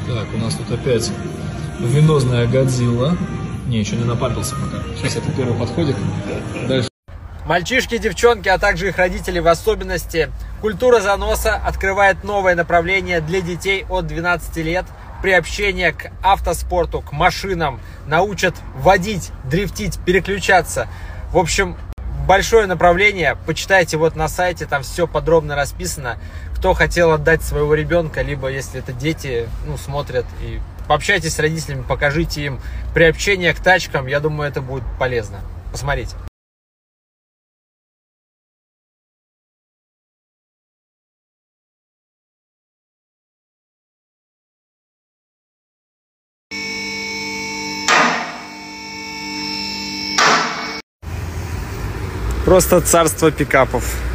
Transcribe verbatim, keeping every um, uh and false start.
Так, у нас тут опять венозная Годзилла. Не, еще не напапился пока. Сейчас это первый подходик. Дальше. Мальчишки, девчонки, а также их родители в особенности. Культура заноса открывает новое направление для детей от двенадцати лет. Приобщение к автоспорту, к машинам. Научат водить, дрифтить, переключаться. В общем, большое направление. Почитайте вот на сайте, там все подробно расписано. Кто хотел отдать своего ребенка, либо если это дети, ну, смотрят, и пообщайтесь с родителями, покажите им приобщение к тачкам. Я думаю, это будет полезно. Посмотрите. Просто царство пикапов.